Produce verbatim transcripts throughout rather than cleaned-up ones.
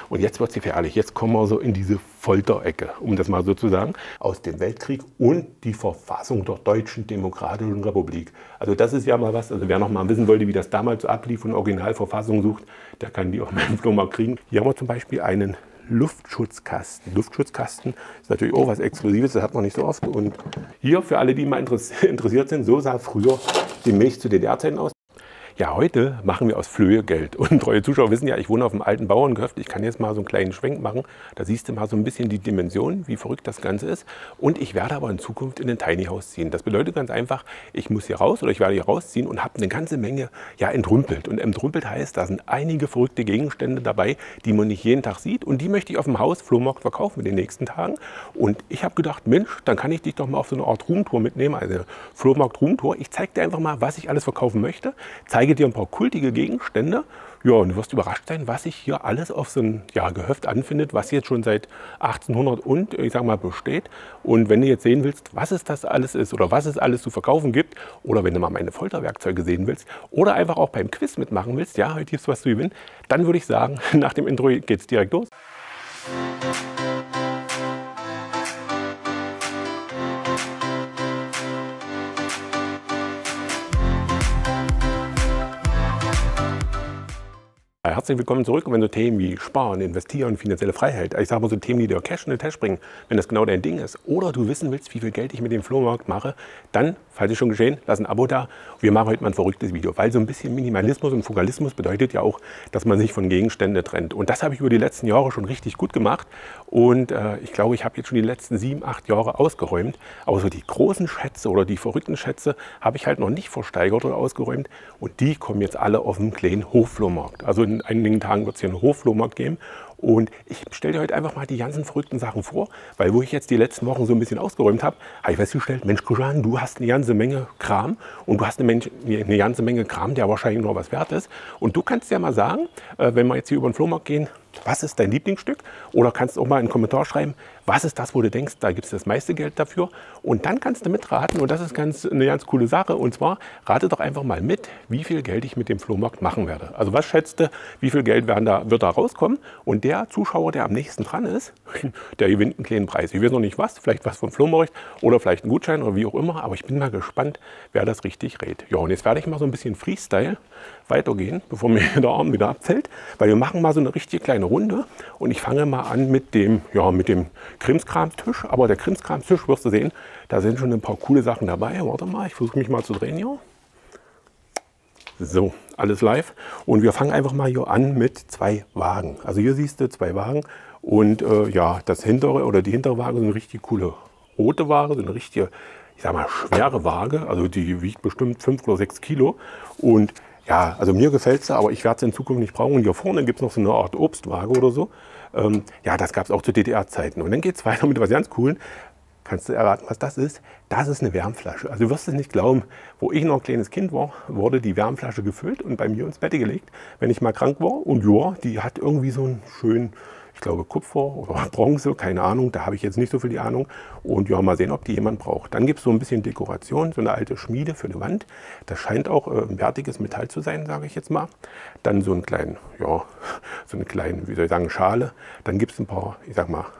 Und jetzt wird es gefährlich. Jetzt kommen wir so in diese Folterecke, um das mal so zu sagen, aus dem Weltkrieg und die Verfassung der Deutschen Demokratischen Republik. Also das ist ja mal was, also wer noch mal wissen wollte, wie das damals so ablief und Originalverfassung sucht, der kann die auch mal im Flohmarkt kriegen. Hier haben wir zum Beispiel einen Luftschutzkasten. Luftschutzkasten ist natürlich auch was Exklusives, das hat man nicht so oft. Und hier, für alle, die mal interessiert sind, so sah früher die Milch zu D D R-Zeiten aus. Ja, heute machen wir aus Flöhe Geld. Und treue Zuschauer wissen ja, ich wohne auf einem alten Bauerngehöft. Ich kann jetzt mal so einen kleinen Schwenk machen. Da siehst du mal so ein bisschen die Dimension, wie verrückt das Ganze ist. Und ich werde aber in Zukunft in ein Tiny House ziehen. Das bedeutet ganz einfach, ich muss hier raus oder ich werde hier rausziehen und habe eine ganze Menge ja entrümpelt. Und entrümpelt heißt, da sind einige verrückte Gegenstände dabei, die man nicht jeden Tag sieht. Und die möchte ich auf dem Haus Flohmarkt verkaufen in den nächsten Tagen. Und ich habe gedacht, Mensch, dann kann ich dich doch mal auf so eine Art Roomtour mitnehmen, also eine Flohmarkt-Roomtour. Ich zeige dir einfach mal, was ich alles verkaufen möchte. Zeige dir ein paar kultige Gegenstände. Ja, und du wirst überrascht sein, was sich hier alles auf so ein ja, Gehöft anfindet, was jetzt schon seit achtzehnhundert und, ich sag mal, besteht. Und wenn du jetzt sehen willst, was es das alles ist oder was es alles zu verkaufen gibt, oder wenn du mal meine Folterwerkzeuge sehen willst oder einfach auch beim Quiz mitmachen willst, ja, heute gibt es was zu gewinnen, dann würde ich sagen, nach dem Intro geht es direkt los. Herzlich willkommen zurück. Und wenn so Themen wie Sparen, Investieren, finanzielle Freiheit, ich sage mal so Themen, die dir Cash in den Tasche bringen, wenn das genau dein Ding ist, oder du wissen willst, wie viel Geld ich mit dem Flohmarkt mache, dann, falls es schon geschehen, lass ein Abo da. Wir machen heute mal ein verrücktes Video, weil so ein bisschen Minimalismus und Fugalismus bedeutet ja auch, dass man sich von Gegenständen trennt. Und das habe ich über die letzten Jahre schon richtig gut gemacht. Und äh, ich glaube, ich habe jetzt schon die letzten sieben, acht Jahre ausgeräumt. Aber so die großen Schätze oder die verrückten Schätze habe ich halt noch nicht versteigert oder ausgeräumt. Und die kommen jetzt alle auf dem kleinen Hofflohmarkt. Also in einigen Tagen wird es hier einen Hofflohmarkt geben. Und ich stelle dir heute einfach mal die ganzen verrückten Sachen vor, weil wo ich jetzt die letzten Wochen so ein bisschen ausgeräumt habe, habe ich festgestellt, Mensch, Kujan, du hast eine ganze Menge Kram und du hast eine, Mensch, eine ganze Menge Kram, der wahrscheinlich noch was wert ist. Und du kannst ja mal sagen, wenn wir jetzt hier über den Flohmarkt gehen, was ist dein Lieblingsstück? Oder kannst auch mal einen Kommentar schreiben, was ist das, wo du denkst, da gibt es das meiste Geld dafür? Und dann kannst du mitraten und das ist ganz, eine ganz coole Sache. Und zwar, rate doch einfach mal mit, wie viel Geld ich mit dem Flohmarkt machen werde. Also was schätzt du, wie viel Geld werden da, wird da rauskommen? Und der Zuschauer, der am nächsten dran ist, der gewinnt einen kleinen Preis. Ich weiß noch nicht was, vielleicht was vom Flohmarkt oder vielleicht einen Gutschein oder wie auch immer. Aber ich bin mal gespannt, wer das richtig rät. Ja, und jetzt werde ich mal so ein bisschen Freestyle weitergehen, bevor mir der Arm wieder abfällt. Weil wir machen mal so eine richtige kleine Runde. Und ich fange mal an mit dem, ja, mit dem Krimskramstisch. Aber der Krimskramstisch, wirst du sehen, da sind schon ein paar coole Sachen dabei. Warte mal, ich versuche mich mal zu drehen hier. So, alles live. Und wir fangen einfach mal hier an mit zwei Wagen. Also hier siehst du zwei Wagen. Und äh, ja, das hintere oder die hintere Waage ist eine richtig coole rote Waage, so eine richtige, ich sag mal, schwere Waage. Also die wiegt bestimmt fünf oder sechs Kilo. Und ja, also mir gefällt es, aber ich werde es in Zukunft nicht brauchen. Und hier vorne gibt es noch so eine Art Obstwaage oder so. Ähm, ja, das gab es auch zu D D R-Zeiten. Und dann geht es weiter mit was ganz Coolen. Kannst du erraten, was das ist? Das ist eine Wärmflasche. Also du wirst es nicht glauben, wo ich noch ein kleines Kind war, wurde die Wärmflasche gefüllt und bei mir ins Bett gelegt, wenn ich mal krank war. Und ja, die hat irgendwie so einen schönen, ich glaube Kupfer oder Bronze, keine Ahnung, da habe ich jetzt nicht so viel die Ahnung. Und ja, mal sehen, ob die jemand braucht. Dann gibt es so ein bisschen Dekoration, so eine alte Schmiede für eine Wand. Das scheint auch äh, ein wertiges Metall zu sein, sage ich jetzt mal. Dann so einen kleinen, ja, so eine kleine, wie soll ich sagen, Schale. Dann gibt es ein paar, ich sag mal,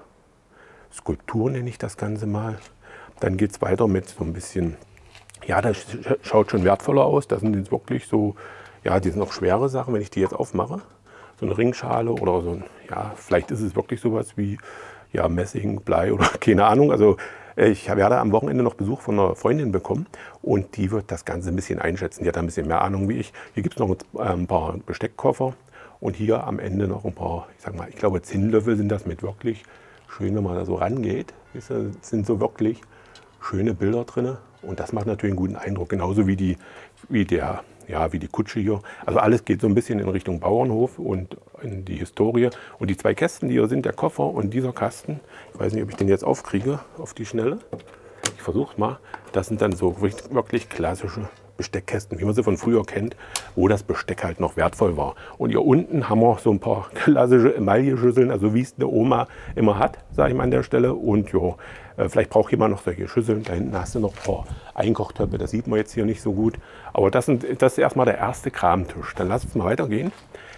Skulptur nenne ich das Ganze mal. Dann geht es weiter mit so ein bisschen, ja, das schaut schon wertvoller aus. Das sind jetzt wirklich so, ja, die sind auch schwere Sachen, wenn ich die jetzt aufmache. So eine Ringschale oder so ein, ja, vielleicht ist es wirklich sowas wie, ja, Messing, Blei oder keine Ahnung. Also ich werde am Wochenende noch Besuch von einer Freundin bekommen und die wird das Ganze ein bisschen einschätzen. Die hat ein bisschen mehr Ahnung wie ich. Hier gibt es noch ein paar Besteckkoffer und hier am Ende noch ein paar, ich sag mal, ich glaube Zinnlöffel sind das mit wirklich schön, wenn man da so rangeht. Es sind so wirklich schöne Bilder drin und das macht natürlich einen guten Eindruck. Genauso wie die, wie der, ja, wie die Kutsche hier. Also alles geht so ein bisschen in Richtung Bauernhof und in die Historie. Und die zwei Kästen, die hier sind, der Koffer und dieser Kasten, ich weiß nicht, ob ich den jetzt aufkriege auf die Schnelle. Ich versuche es mal. Das sind dann so wirklich klassische Besteckkästen, wie man sie von früher kennt, wo das Besteck halt noch wertvoll war. Und hier unten haben wir so ein paar klassische Emaille-Schüsseln, also wie es eine Oma immer hat, sage ich mal an der Stelle. Und jo, äh, vielleicht braucht jemand noch solche Schüsseln. Da hinten hast du noch ein paar Einkochtöpfe, das sieht man jetzt hier nicht so gut. Aber das, sind, das ist erstmal der erste Kramtisch. Dann lass uns mal weitergehen.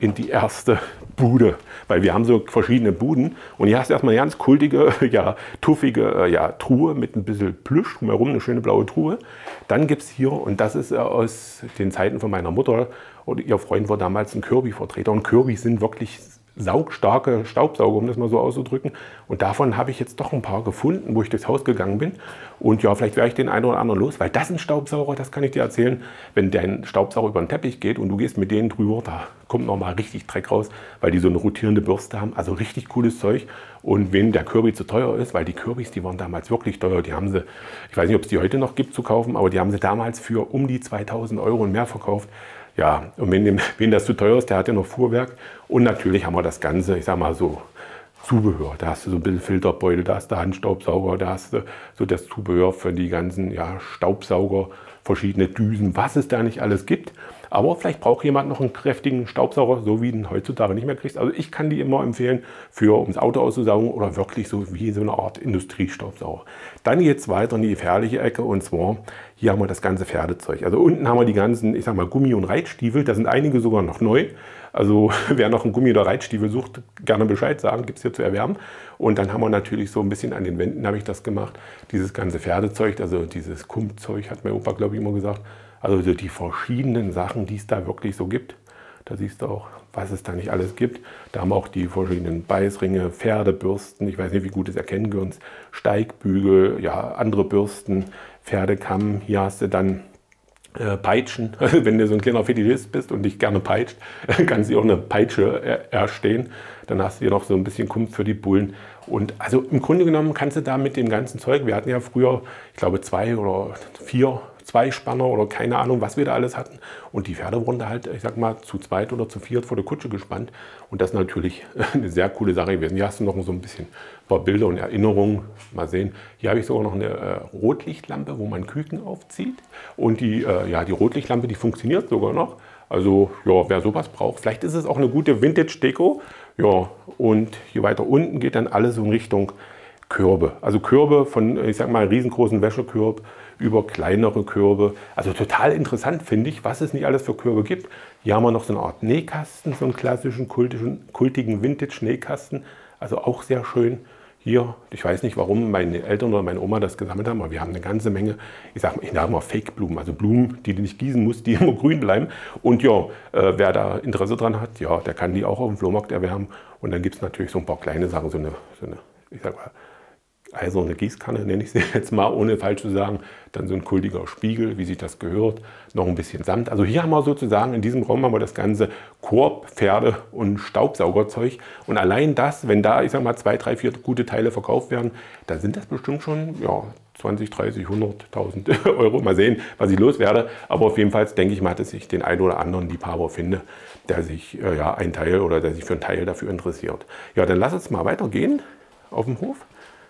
in die erste Bude, weil wir haben so verschiedene Buden und hier hast du erstmal eine ganz kultige, ja, tuffige ja, Truhe mit ein bisschen Plüsch drumherum, eine schöne blaue Truhe. Dann gibt es hier, und das ist aus den Zeiten von meiner Mutter, und ihr Freund war damals ein Kirby-Vertreter, und Kirbys sind wirklich saugstarke Staubsauger, um das mal so auszudrücken. Und davon habe ich jetzt doch ein paar gefunden, wo ich durchs Haus gegangen bin. Und ja, vielleicht werde ich den einen oder anderen los, weil das ein Staubsauger, das kann ich dir erzählen, wenn dein Staubsauger über den Teppich geht und du gehst mit denen drüber, da kommt nochmal richtig Dreck raus, weil die so eine rotierende Bürste haben. Also richtig cooles Zeug. Und wenn der Kirby zu teuer ist, weil die Kirbys, die waren damals wirklich teuer, die haben sie, ich weiß nicht, ob es die heute noch gibt zu kaufen, aber die haben sie damals für um die zweitausend Euro und mehr verkauft. Ja, und wenn dem, wen das zu teuer ist, der hat ja noch Fuhrwerk. Und natürlich haben wir das Ganze, ich sag mal so, Zubehör. Da hast du so ein bisschen Filterbeutel, da hast du Handstaubsauger, da hast du so das Zubehör für die ganzen ja, Staubsauger, verschiedene Düsen, was es da nicht alles gibt. Aber vielleicht braucht jemand noch einen kräftigen Staubsauger, so wie du ihn heutzutage nicht mehr kriegst. Also ich kann die immer empfehlen, für um das Auto auszusaugen oder wirklich so wie so eine Art Industriestaubsauger. Dann geht es weiter in die gefährliche Ecke, und zwar hier haben wir das ganze Pferdezeug. Also unten haben wir die ganzen, ich sag mal, Gummi- und Reitstiefel. Da sind einige sogar noch neu. Also wer noch einen Gummi- oder Reitstiefel sucht, gerne Bescheid sagen, gibt es hier zu erwerben. Und dann haben wir natürlich so ein bisschen an den Wänden, habe ich das gemacht, dieses ganze Pferdezeug, also dieses Kumpzeug, hat mein Opa, glaube ich, immer gesagt. Also die verschiedenen Sachen, die es da wirklich so gibt. Da siehst du auch, was es da nicht alles gibt. Da haben wir auch die verschiedenen Beißringe, Pferdebürsten, ich weiß nicht, wie gut es erkennen kannst, Steigbügel, ja, andere Bürsten, Pferdekamm. Hier hast du dann äh, Peitschen. Wenn du so ein kleiner Fetischist bist und dich gerne peitscht, kannst du auch eine Peitsche er erstehen. Dann hast du hier noch so ein bisschen Kumpf für die Bullen. Und also im Grunde genommen kannst du da mit dem ganzen Zeug, wir hatten ja früher, ich glaube, zwei oder vier Zweispanner oder keine Ahnung, was wir da alles hatten. Und die Pferde wurden da halt, ich sag mal, zu zweit oder zu viert vor der Kutsche gespannt. Und das ist natürlich eine sehr coole Sache gewesen. Hier hast du noch so ein bisschen ein paar Bilder und Erinnerungen. Mal sehen. Hier habe ich sogar noch eine äh, Rotlichtlampe, wo man Küken aufzieht. Und die, äh, ja, die Rotlichtlampe, die funktioniert sogar noch. Also, ja, wer sowas braucht. Vielleicht ist es auch eine gute Vintage-Deko. Ja, und hier weiter unten geht dann alles so in Richtung Körbe. Also Körbe von, ich sag mal, riesengroßen Wäschekorb über kleinere Körbe. Also total interessant finde ich, was es nicht alles für Körbe gibt. Hier haben wir noch so eine Art Nähkasten, so einen klassischen, kultischen, kultigen Vintage-Nähkasten. Also auch sehr schön. Hier, ich weiß nicht, warum meine Eltern oder meine Oma das gesammelt haben, aber wir haben eine ganze Menge, ich sag mal, ich sag mal Fake-Blumen, also Blumen, die du nicht gießen musst, die immer grün bleiben. Und ja, äh, wer da Interesse dran hat, ja, der kann die auch auf dem Flohmarkt erwerben. Und dann gibt es natürlich so ein paar kleine Sachen, so eine, so eine ich sag mal, also eine Gießkanne, nenne ich sie jetzt mal, ohne falsch zu sagen. Dann so ein kultiger Spiegel, wie sich das gehört. Noch ein bisschen Samt. Also hier haben wir sozusagen, in diesem Raum haben wir das ganze Korb, Pferde und Staubsaugerzeug. Und allein das, wenn da, ich sag mal, zwei, drei, vier gute Teile verkauft werden, dann sind das bestimmt schon, ja, zwanzig, dreißig, hunderttausend Euro. Mal sehen, was ich loswerde. Aber auf jeden Fall denke ich mal, dass ich den einen oder anderen Liebhaber finde, der sich, äh, ja, ein Teil oder der sich für einen Teil dafür interessiert. Ja, dann lass uns mal weitergehen auf dem Hof.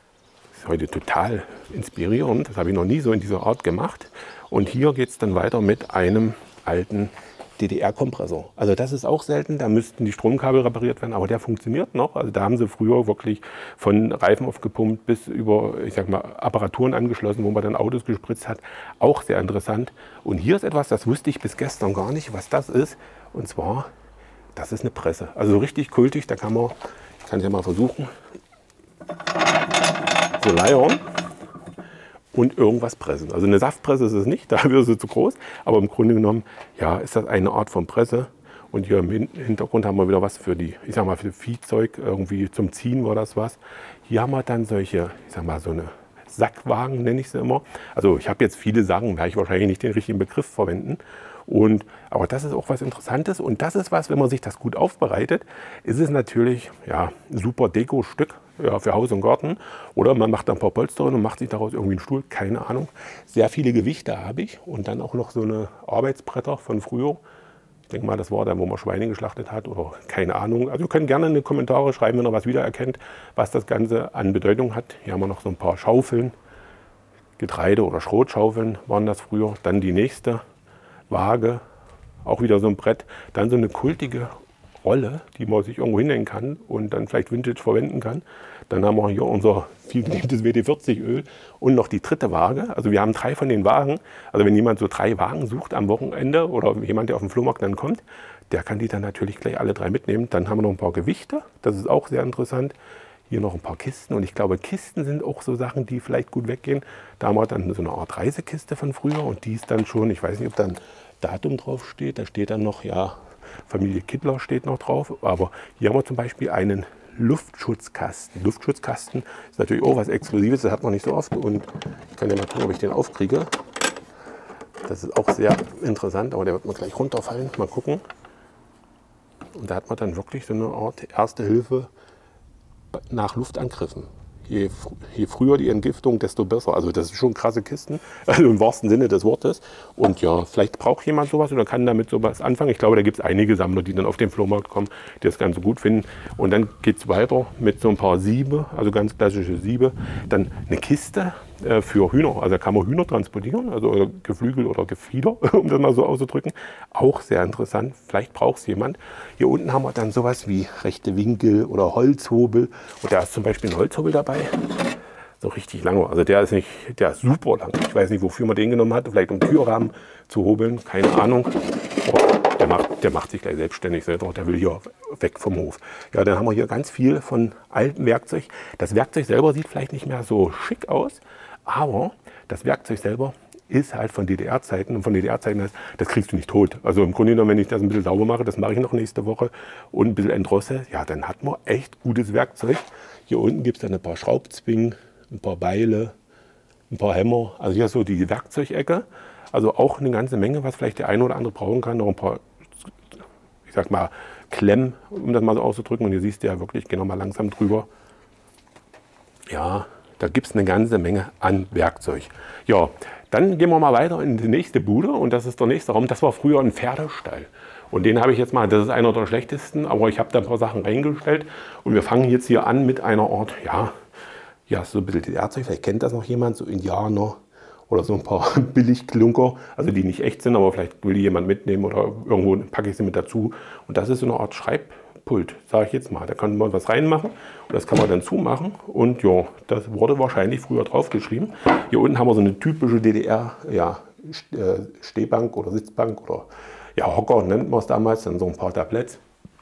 Heute total inspirierend, das habe ich noch nie so in dieser Art gemacht. Und hier geht es dann weiter mit einem alten D D R-Kompressor. Also das ist auch selten, da müssten die Stromkabel repariert werden, aber der funktioniert noch. Also da haben sie früher wirklich von Reifen aufgepumpt bis über, ich sag mal, Apparaturen angeschlossen, wo man dann Autos gespritzt hat. Auch sehr interessant. Und hier ist etwas, das wusste ich bis gestern gar nicht, was das ist. Und zwar, das ist eine Presse. Also richtig kultig, da kann man, ich kann es ja mal versuchen, so leiern und irgendwas pressen. Also eine Saftpresse ist es nicht, da wäre sie zu groß, aber im Grunde genommen, ja, ist das eine Art von Presse. Und hier im Hintergrund haben wir wieder was für die, ich sag mal, für Viehzeug, irgendwie zum Ziehen war das was. Hier haben wir dann solche, ich sag mal, so eine Sackwagen, nenne ich sie immer. Also ich habe jetzt viele Sachen, werde ich wahrscheinlich nicht den richtigen Begriff verwenden. Und, aber das ist auch was Interessantes und das ist was, wenn man sich das gut aufbereitet, ist es natürlich, ja, ein super Deko-Stück, ja, für Haus und Garten. Oder man macht ein paar Polster und macht sich daraus irgendwie einen Stuhl, keine Ahnung. Sehr viele Gewichte habe ich und dann auch noch so eine Arbeitsbretter von früher. Ich denke mal, das war dann, wo man Schweine geschlachtet hat oder keine Ahnung. Also ihr könnt gerne in die Kommentare schreiben, wenn ihr was wiedererkennt, was das Ganze an Bedeutung hat. Hier haben wir noch so ein paar Schaufeln, Getreide- oder Schrotschaufeln waren das früher. Dann die nächste Waage, auch wieder so ein Brett. Dann so eine kultige Rolle, die man sich irgendwo hinhängen kann und dann vielleicht Vintage verwenden kann. Dann haben wir hier unser viel geliebtes W D vierzig Öl und noch die dritte Waage. Also wir haben drei von den Wagen. Also wenn jemand so drei Wagen sucht am Wochenende oder jemand, der auf den Flohmarkt dann kommt, der kann die dann natürlich gleich alle drei mitnehmen. Dann haben wir noch ein paar Gewichte, das ist auch sehr interessant. Hier noch ein paar Kisten und ich glaube, Kisten sind auch so Sachen, die vielleicht gut weggehen. Da haben wir dann so eine Art Reisekiste von früher und die ist dann schon, ich weiß nicht, ob da ein Datum drauf steht, da steht dann noch, ja, Familie Kittler steht noch drauf, aber hier haben wir zum Beispiel einen Luftschutzkasten. Luftschutzkasten ist natürlich auch was Exklusives, das hat man nicht so oft und ich kann ja mal gucken, ob ich den aufkriege. Das ist auch sehr interessant, aber der wird mal gleich runterfallen. Mal gucken. Und da hat man dann wirklich so eine Art Erste Hilfe nach Luftangriffen. Je, je früher die Entgiftung, desto besser. Also das sind schon krasse Kisten, also im wahrsten Sinne des Wortes. Und ja, vielleicht braucht jemand sowas oder kann damit sowas anfangen. Ich glaube, da gibt es einige Sammler, die dann auf den Flohmarkt kommen, die das Ganze gut finden. Und dann geht es weiter mit so ein paar Siebe, also ganz klassische Siebe. Dann eine Kiste äh, für Hühner. Also da kann man Hühner transportieren, also Geflügel oder Gefieder, um das mal so auszudrücken. Auch sehr interessant. Vielleicht braucht es jemand. Hier unten haben wir dann sowas wie rechte Winkel oder Holzhobel. Und da ist zum Beispiel ein Holzhobel dabei. So richtig lang. Also der ist nicht, der ist super lang. Ich weiß nicht, wofür man den genommen hat. Vielleicht um Türrahmen zu hobeln. Keine Ahnung. Oh, der, macht, der macht sich gleich selbstständig selber. Der will hier weg vom Hof. Ja, dann haben wir hier ganz viel von altem Werkzeug. Das Werkzeug selber sieht vielleicht nicht mehr so schick aus. Aber das Werkzeug selber ist halt von D D R-Zeiten. Und von D D R-Zeiten heißt, das kriegst du nicht tot. Also im Grunde genommen, wenn ich das ein bisschen sauber mache, das mache ich noch nächste Woche und ein bisschen entrosse, ja, dann hat man echt gutes Werkzeug. Hier unten gibt es dann ein paar Schraubzwingen, ein paar Beile, ein paar Hämmer. Also hier ist so die Werkzeugecke. Also auch eine ganze Menge, was vielleicht der eine oder andere brauchen kann. Noch ein paar, ich sag mal, Klemmen, um das mal so auszudrücken. Und hier siehst du ja wirklich, geh noch mal langsam drüber. Ja, da gibt es eine ganze Menge an Werkzeug. Ja, dann gehen wir mal weiter in die nächste Bude und das ist der nächste Raum. Das war früher ein Pferdestall. Und den habe ich jetzt mal, das ist einer der schlechtesten, aber ich habe da ein paar Sachen reingestellt. Und wir fangen jetzt hier an mit einer Art, ja, ja, so ein bisschen D D R-Zeug. Vielleicht kennt das noch jemand, so Indianer oder so ein paar Billigklunker, also die nicht echt sind, aber vielleicht will die jemand mitnehmen oder irgendwo packe ich sie mit dazu. Und das ist so eine Art Schreibpult, sage ich jetzt mal. Da kann man was reinmachen und das kann man dann zumachen. Und ja, das wurde wahrscheinlich früher draufgeschrieben. Hier unten haben wir so eine typische D D R, ja, Stehbank oder Sitzbank oder ja, Hocker nennt man es damals, dann so ein paar Tabletts.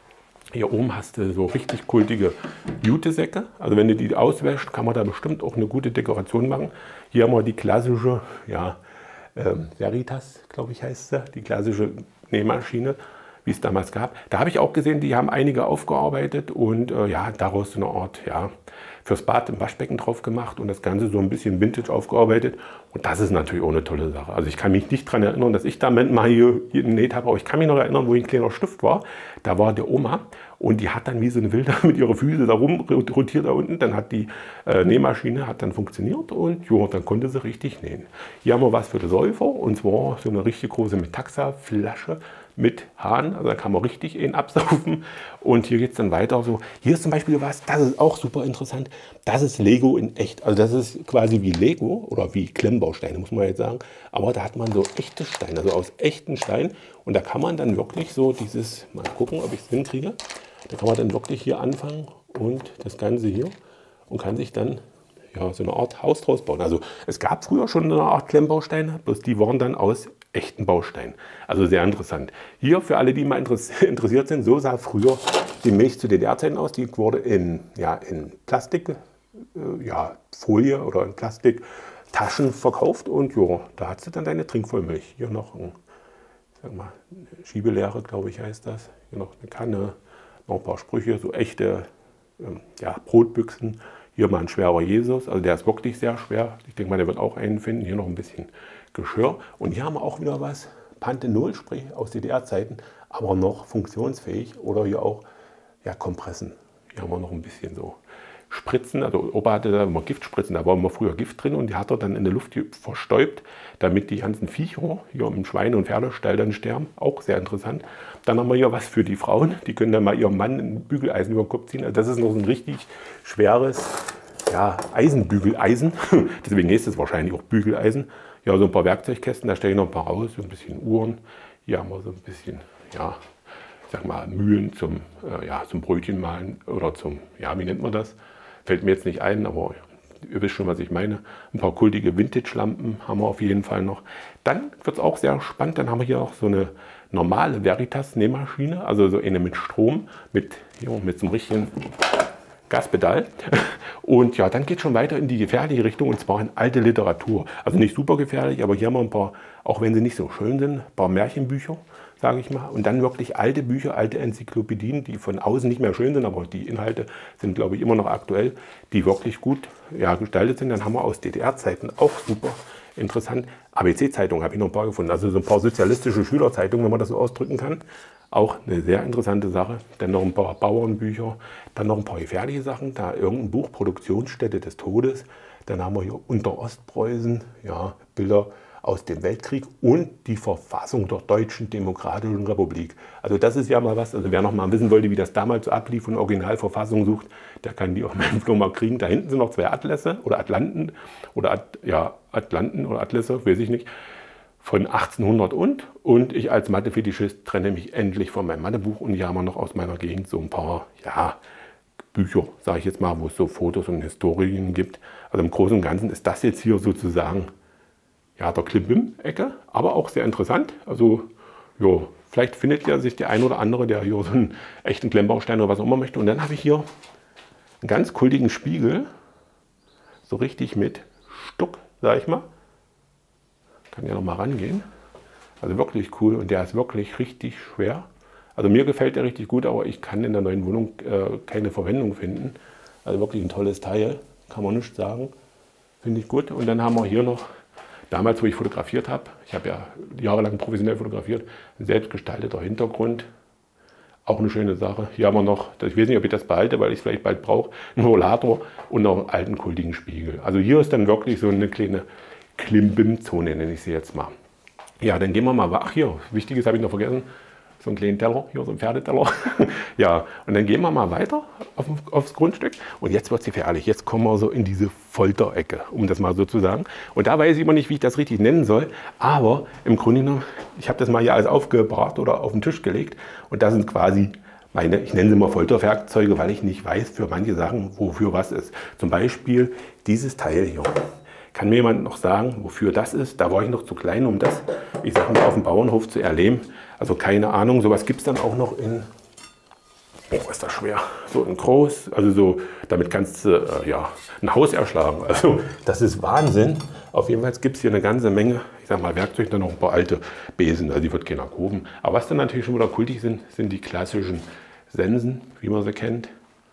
Hier oben hast du so richtig kultige Jutesäcke. Also wenn du die auswäschst, kann man da bestimmt auch eine gute Dekoration machen. Hier haben wir die klassische, ja, ähm, Veritas, glaube ich heißt sie, die klassische Nähmaschine, wie es damals gab. Da habe ich auch gesehen, die haben einige aufgearbeitet und äh, ja, daraus so eine Art, ja, fürs Bad im Waschbecken drauf gemacht und das Ganze so ein bisschen Vintage aufgearbeitet. Und das ist natürlich auch eine tolle Sache. Also ich kann mich nicht daran erinnern, dass ich damit mal hier, hier genäht habe, aber ich kann mich noch erinnern, wo ein kleiner Stift war. Da war der Oma und die hat dann wie so eine Wilde mit ihren Füßen da rum rotiert da unten. Dann hat die äh, Nähmaschine hat dann funktioniert und jo, dann konnte sie richtig nähen. Hier haben wir was für die Säufer und zwar so eine richtig große Metaxa-Flasche mit Hahn, also da kann man richtig ihn absaufen. Und hier geht es dann weiter so. Hier ist zum Beispiel was, das ist auch super interessant. Das ist Lego in echt. Also das ist quasi wie Lego oder wie Klemmbausteine, muss man jetzt sagen. Aber da hat man so echte Steine, also aus echten Steinen. Und da kann man dann wirklich so dieses, mal gucken, ob ich es hinkriege. Da kann man dann wirklich hier anfangen und das Ganze hier und kann sich dann ja, so eine Art Haus draus bauen. Also es gab früher schon eine Art Klemmbausteine, bloß die waren dann aus echten Bausteinen. Also sehr interessant. Hier für alle, die mal interessiert sind, so sah früher die Milch zu D D R-Zeiten aus. Die wurde in, ja, in Plastik, äh, ja, Folie oder in Plastiktaschen verkauft und ja, da hat sie dann deine Trinkvollmilch. Hier noch ein, sag mal, eine Schiebelehre, glaube ich, heißt das. Hier noch eine Kanne, noch ein paar Sprüche, so echte ähm, ja, Brotbüchsen. Hier mal ein schwerer Jesus, also der ist wirklich sehr schwer. Ich denke mal, der wird auch einen finden. Hier noch ein bisschen Geschirr. Und hier haben wir auch wieder was, Panthenol, sprich aus D D R-Zeiten, aber noch funktionsfähig. Oder hier auch ja, Kompressen. Hier haben wir noch ein bisschen so Spritzen. Also Opa hatte da immer Giftspritzen, da war immer früher Gift drin und die hat er dann in der Luft verstäubt, damit die ganzen Viecher hier im Schweine- und Pferdestall dann sterben. Auch sehr interessant. Dann haben wir hier was für die Frauen. Die können dann mal ihrem Mann ein Bügeleisen über den Kopf ziehen. Also das ist noch so ein richtig schweres ja, Eisenbügeleisen. Deswegen heißt es wahrscheinlich auch Bügeleisen. Ja, so ein paar Werkzeugkästen, da stelle ich noch ein paar raus, so ein bisschen Uhren. Hier haben wir so ein bisschen, ja, ich sag mal, Mühlen zum, äh, ja, zum Brötchen malen oder zum, ja, wie nennt man das? Fällt mir jetzt nicht ein, aber ihr wisst schon, was ich meine. Ein paar kultige Vintage-Lampen haben wir auf jeden Fall noch. Dann wird es auch sehr spannend, dann haben wir hier auch so eine normale Veritas-Nähmaschine, also so eine mit Strom, mit, hier, mit so einem richtigen Gaspedal. Und ja, dann geht es schon weiter in die gefährliche Richtung, und zwar in alte Literatur. Also nicht super gefährlich, aber hier haben wir ein paar, auch wenn sie nicht so schön sind, ein paar Märchenbücher, sage ich mal. Und dann wirklich alte Bücher, alte Enzyklopädien, die von außen nicht mehr schön sind, aber die Inhalte sind, glaube ich, immer noch aktuell, die wirklich gut ja, gestaltet sind. Dann haben wir aus D D R-Zeiten auch super interessant. A B C-Zeitungen habe ich noch ein paar gefunden. Also so ein paar sozialistische Schülerzeitungen, wenn man das so ausdrücken kann. Auch eine sehr interessante Sache. Dann noch ein paar Bauernbücher, dann noch ein paar gefährliche Sachen. Da irgendein Buch, Produktionsstätte des Todes. Dann haben wir hier unter Ostpreußen, ja, Bilder aus dem Weltkrieg und die Verfassung der Deutschen Demokratischen Republik. Also das ist ja mal was, also wer noch mal wissen wollte, wie das damals so ablief und Originalverfassung sucht, der kann die auf meinem Flohmarkt kriegen. Da hinten sind noch zwei Atlässe oder Atlanten oder At, ja, Atlanten oder Atlässe, weiß ich nicht, von achtzehnhundert und. Und ich als Mathefetischist trenne mich endlich von meinem Mathebuch, und hier haben wir noch aus meiner Gegend so ein paar, ja, Bücher, sage ich jetzt mal, wo es so Fotos und Historien gibt. Also im Großen und Ganzen ist das jetzt hier sozusagen ja, der Klimbim-Ecke, aber auch sehr interessant. Also, jo, vielleicht findet ja sich der ein oder andere, der hier so einen echten Klemmbaustein oder was auch immer möchte. Und dann habe ich hier einen ganz kultigen Spiegel, so richtig mit Stuck, sage ich mal. Kann ja noch mal rangehen. Also wirklich cool, und der ist wirklich richtig schwer. Also mir gefällt der richtig gut, aber ich kann in der neuen Wohnung äh, keine Verwendung finden. Also wirklich ein tolles Teil, kann man nicht sagen. Finde ich gut. Und dann haben wir hier noch, damals, wo ich fotografiert habe, ich habe ja jahrelang professionell fotografiert, ein selbstgestalteter Hintergrund. Auch eine schöne Sache. Hier haben wir noch, ich weiß nicht, ob ich das behalte, weil ich es vielleicht bald brauche, einen Rollator und noch einen alten kultigen Spiegel. Also hier ist dann wirklich so eine kleine Klimbim-Zone, nenne ich sie jetzt mal. Ja, dann gehen wir mal, ach hier, Wichtiges habe ich noch vergessen, so einen kleinen Teller, hier so ein Pferdeteller. Ja, und dann gehen wir mal weiter auf, aufs Grundstück, und jetzt wird es gefährlich. Jetzt kommen wir so in diese Folterecke, um das mal so zu sagen. Und da weiß ich immer nicht, wie ich das richtig nennen soll, aber im Grunde genommen, ich habe das mal hier alles aufgebahrt oder auf den Tisch gelegt, und da sind quasi meine, ich nenne sie mal Folterwerkzeuge, weil ich nicht weiß für manche Sachen, wofür was ist. Zum Beispiel dieses Teil hier. Kann mir jemand noch sagen, wofür das ist? Da war ich noch zu klein, um das, ich sage mal, auf dem Bauernhof zu erleben. Also keine Ahnung, sowas gibt es dann auch noch in, oh, ist das schwer, so in groß, also so, damit kannst du äh, ja, ein Haus erschlagen. Also das ist Wahnsinn. Auf jeden Fall gibt es hier eine ganze Menge, ich sage mal, Werkzeug, dann noch ein paar alte Besen, also die wird keiner kaufen. Aber was dann natürlich schon wieder kultig sind, sind die klassischen Sensen, wie man sie kennt.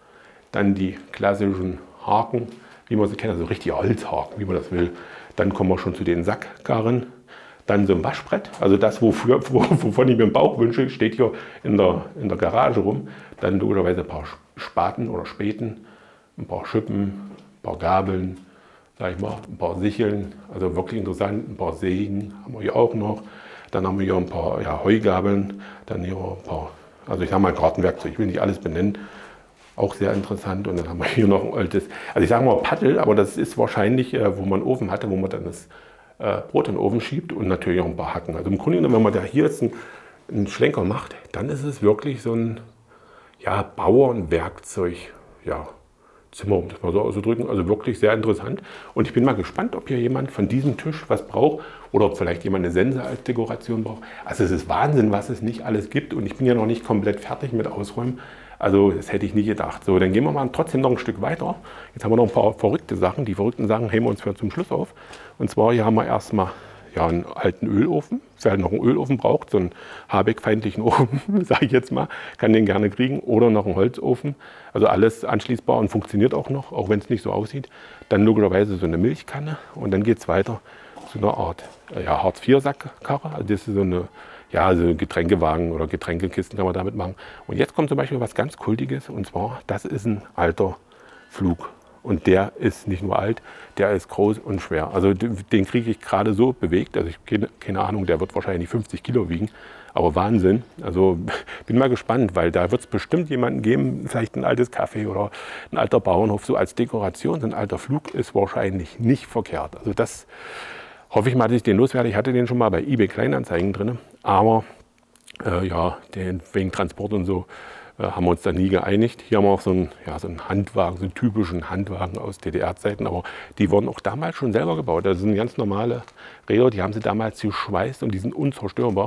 Dann die klassischen Haken, wie man sie kennt, also richtig Holzhaken, wie man das will. Dann kommen wir schon zu den Sackkarren. Dann so ein Waschbrett, also das, wofür, wovon ich mir einen Bauch wünsche, steht hier in der, in der Garage rum. Dann logischerweise ein paar Spaten oder Späten, ein paar Schippen, ein paar Gabeln, sag ich mal, ein paar Sicheln, also wirklich interessant, ein paar Sägen haben wir hier auch noch. Dann haben wir hier ein paar ja, Heugabeln, dann hier ein paar, also ich sage mal Gartenwerkzeug, ich will nicht alles benennen. Auch sehr interessant. Und dann haben wir hier noch ein altes, also ich sage mal Paddel, aber das ist wahrscheinlich, äh, wo man einen Ofen hatte, wo man dann das äh, Brot in den Ofen schiebt, und natürlich auch ein paar Hacken. Also im Grunde genommen, wenn man da hier jetzt einen, einen Schlenker macht, dann ist es wirklich so ein ja, Bauernwerkzeug, ja, Zimmer, um das mal so auszudrücken. Also wirklich sehr interessant. Und ich bin mal gespannt, ob hier jemand von diesem Tisch was braucht oder ob vielleicht jemand eine Sense als Dekoration braucht. Also es ist Wahnsinn, was es nicht alles gibt, und ich bin ja noch nicht komplett fertig mit Ausräumen. Also das hätte ich nie gedacht. So, dann gehen wir mal trotzdem noch ein Stück weiter. Jetzt haben wir noch ein paar verrückte Sachen. Die verrückten Sachen heben wir uns für zum Schluss auf. Und zwar hier haben wir erstmal ja, einen alten Ölofen. Wer noch einen Ölofen braucht, so einen Habeck-feindlichen Ofen, sage ich jetzt mal, kann den gerne kriegen. Oder noch einen Holzofen. Also alles anschließbar und funktioniert auch noch, auch wenn es nicht so aussieht. Dann logischerweise so eine Milchkanne, und dann geht es weiter zu einer Art ja, Hartz vier Sackkarre. Also das ist so eine, ja, also Getränkewagen oder Getränkekisten kann man damit machen. Und jetzt kommt zum Beispiel was ganz Kultiges, und zwar, das ist ein alter Flug. Und der ist nicht nur alt, der ist groß und schwer. Also den kriege ich gerade so bewegt, also ich keine, keine Ahnung, der wird wahrscheinlich fünfzig Kilo wiegen. Aber Wahnsinn, also bin mal gespannt, weil da wird es bestimmt jemanden geben, vielleicht ein altes Café oder ein alter Bauernhof, so als Dekoration. So ein alter Flug ist wahrscheinlich nicht verkehrt. Also das hoffe ich mal, dass ich den loswerde. Ich hatte den schon mal bei eBay Kleinanzeigen drin, aber äh, ja, den, wegen Transport und so äh, haben wir uns da nie geeinigt. Hier haben wir auch so einen, ja, so einen Handwagen, so einen typischen Handwagen aus D D R-Zeiten, aber die wurden auch damals schon selber gebaut. Das sind ganz normale Räder, die haben sie damals geschweißt und die sind unzerstörbar.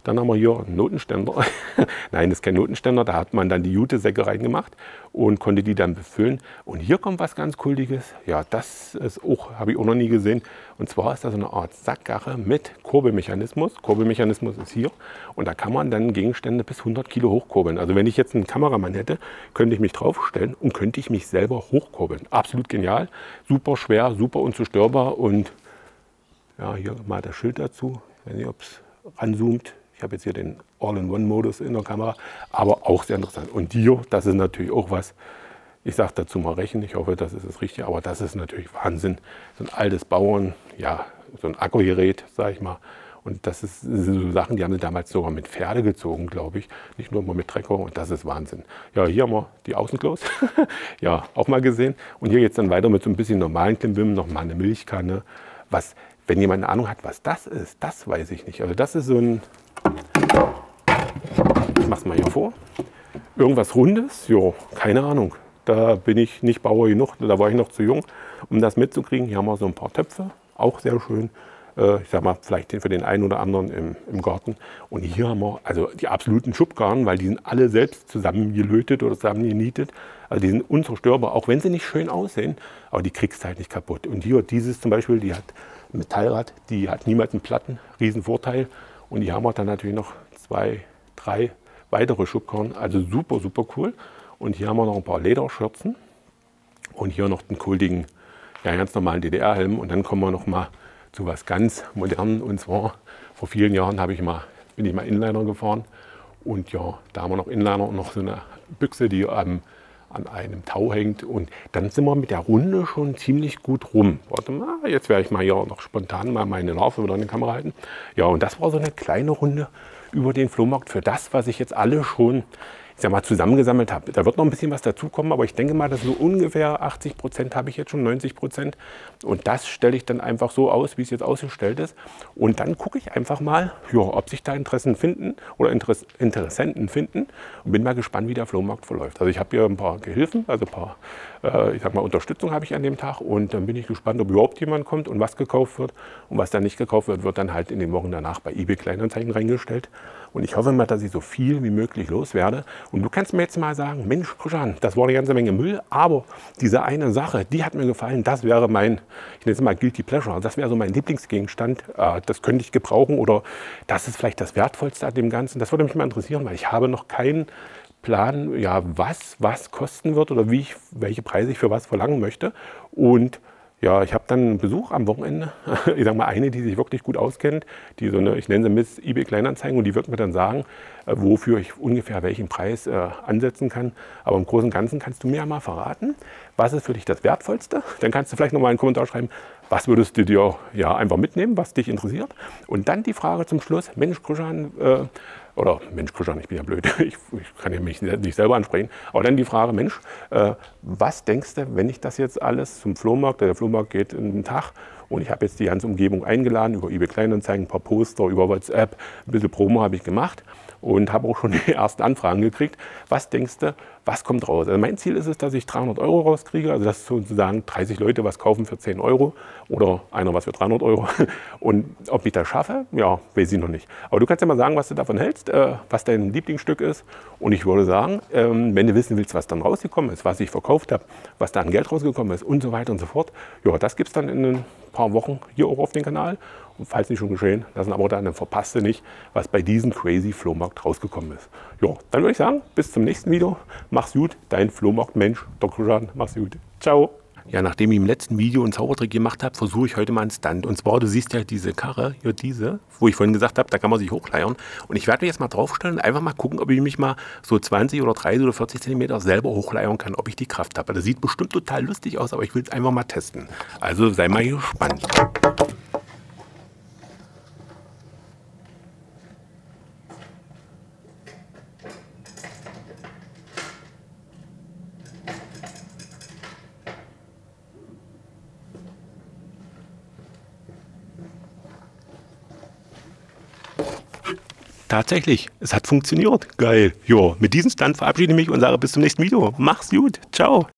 Dann haben wir hier einen Notenständer. Nein, das ist kein Notenständer, da hat man dann die Jutesäcke reingemacht und konnte die dann befüllen. Und hier kommt was ganz Kultiges. Ja, das ist auch, habe ich auch noch nie gesehen. Und zwar ist das so eine Art Sackkarre mit Kurbelmechanismus. Kurbelmechanismus ist hier. Und da kann man dann Gegenstände bis hundert Kilo hochkurbeln. Also wenn ich jetzt einen Kameramann hätte, könnte ich mich draufstellen und könnte ich mich selber hochkurbeln. Absolut genial, super schwer, super unzerstörbar. Und ja, hier mal das Schild dazu. Ich weiß nicht, ob es ranzoomt. Ich habe jetzt hier den All-in-One-Modus in der Kamera, aber auch sehr interessant. Und hier, das ist natürlich auch was, ich sage dazu mal Rechen, ich hoffe, das ist das Richtige, aber das ist natürlich Wahnsinn. So ein altes Bauern, ja, so ein Akkugerät, sage ich mal. Und das, ist, das sind so Sachen, die haben sie damals sogar mit Pferde gezogen, glaube ich. Nicht nur mal mit Trecker, und das ist Wahnsinn. Ja, hier haben wir die Außenklos, ja, auch mal gesehen. Und hier geht es dann weiter mit so ein bisschen normalen Klimbim, nochmal eine Milchkanne. Was, wenn jemand eine Ahnung hat, was das ist, das weiß ich nicht. Also das ist so ein, ich mache es mal hier vor, irgendwas Rundes, jo, keine Ahnung. Da bin ich nicht Bauer genug, da war ich noch zu jung, um das mitzukriegen. Hier haben wir so ein paar Töpfe, auch sehr schön. Ich sag mal, vielleicht für den einen oder anderen im, im Garten. Und hier haben wir also die absoluten Schubkarren, weil die sind alle selbst zusammengelötet oder zusammengenietet. Also die sind unzerstörbar, auch wenn sie nicht schön aussehen, aber die kriegst du halt nicht kaputt. Und hier, dieses zum Beispiel, die hat ein Metallrad, die hat niemals einen Platten, Riesenvorteil. Und hier haben wir dann natürlich noch zwei, drei weitere Schubkarren, also super, super cool. Und hier haben wir noch ein paar Lederschürzen und hier noch den kultigen, ja, ganz normalen D D R-Helm. Und dann kommen wir noch mal zu was ganz Modernen. Und zwar vor vielen Jahren habe ich mal, bin ich mal Inliner gefahren. Und ja, da haben wir noch Inliner und noch so eine Büchse, die ähm, an einem Tau hängt. Und dann sind wir mit der Runde schon ziemlich gut rum. Warte mal, jetzt werde ich mal hier noch spontan mal meine Larve wieder in die Kamera halten. Ja, und das war so eine kleine Runde über den Flohmarkt für das, was ich jetzt alle schon, ich sag mal, zusammengesammelt habe. Da wird noch ein bisschen was dazukommen, aber ich denke mal, dass so ungefähr achtzig Prozent habe ich jetzt schon, neunzig Prozent. Und das stelle ich dann einfach so aus, wie es jetzt ausgestellt ist. Und dann gucke ich einfach mal, ja, ob sich da Interessen finden oder Interess Interessenten finden. Und bin mal gespannt, wie der Flohmarkt verläuft. Also ich habe hier ein paar Gehilfen, also ein paar, äh, ich sag mal, Unterstützung habe ich an dem Tag. Und dann bin ich gespannt, ob überhaupt jemand kommt und was gekauft wird. Und was dann nicht gekauft wird, wird dann halt in den Wochen danach bei eBay Kleinanzeigen reingestellt. Und ich hoffe mal, dass ich so viel wie möglich loswerde. Und du kannst mir jetzt mal sagen, Mensch, Christian, das war eine ganze Menge Müll, aber diese eine Sache, die hat mir gefallen, das wäre mein, ich nenne es mal Guilty Pleasure, das wäre so mein Lieblingsgegenstand, das könnte ich gebrauchen oder das ist vielleicht das Wertvollste an dem Ganzen. Das würde mich mal interessieren, weil ich habe noch keinen Plan, ja, was was kosten wird oder wie ich, welche Preise ich für was verlangen möchte. Und ja, ich habe dann einen Besuch am Wochenende, ich sage mal eine, die sich wirklich gut auskennt, die so eine, ich nenne sie Miss eBay Kleinanzeigen, und die wird mir dann sagen, äh, wofür ich ungefähr welchen Preis äh, ansetzen kann. Aber im Großen und Ganzen kannst du mir ja mal verraten, was ist für dich das Wertvollste? Dann kannst du vielleicht noch mal einen Kommentar schreiben, was würdest du dir ja einfach mitnehmen, was dich interessiert. Und dann die Frage zum Schluss, Mensch, Christian, äh, oder Mensch, Christian, ich bin ja blöd, ich, ich kann ja mich nicht selber ansprechen. Aber dann die Frage, Mensch, äh, was denkst du, wenn ich das jetzt alles zum Flohmarkt, der Flohmarkt geht in den Tag und ich habe jetzt die ganze Umgebung eingeladen, über eBay Kleinanzeigen, ein paar Poster, über WhatsApp, ein bisschen Promo habe ich gemacht und habe auch schon die ersten Anfragen gekriegt. Was denkst du, was kommt raus? Also mein Ziel ist es, dass ich dreihundert Euro rauskriege, also dass sozusagen dreißig Leute was kaufen für zehn Euro oder einer was für dreihundert Euro. Und ob ich das schaffe, ja, weiß ich noch nicht. Aber du kannst ja mal sagen, was du davon hältst, äh, was dein Lieblingsstück ist. Und ich würde sagen, ähm, wenn du wissen willst, was dann rausgekommen ist, was ich verkauft habe, was da an Geld rausgekommen ist und so weiter und so fort, ja, das gibt es dann in ein paar Wochen hier auch auf dem Kanal. Und falls nicht schon geschehen, das sind aber dann, dann verpasst du nicht, was bei diesem crazy Flohmarkt rausgekommen ist. Ja, dann würde ich sagen, bis zum nächsten Video. Mach's gut, dein Flohmarktmensch, Doktor Jan. Mach's gut. Ciao. Ja, nachdem ich im letzten Video einen Zaubertrick gemacht habe, versuche ich heute mal einen Stunt. Und zwar, du siehst ja diese Karre, hier diese, wo ich vorhin gesagt habe, da kann man sich hochleiern. Und ich werde mich jetzt mal draufstellen und einfach mal gucken, ob ich mich mal so zwanzig oder dreißig oder vierzig Zentimeter selber hochleiern kann, ob ich die Kraft habe. Das sieht bestimmt total lustig aus, aber ich will es einfach mal testen. Also sei mal gespannt. Tatsächlich, es hat funktioniert. Geil. Jo, mit diesem Stand verabschiede ich mich und sage bis zum nächsten Video. Mach's gut. Ciao.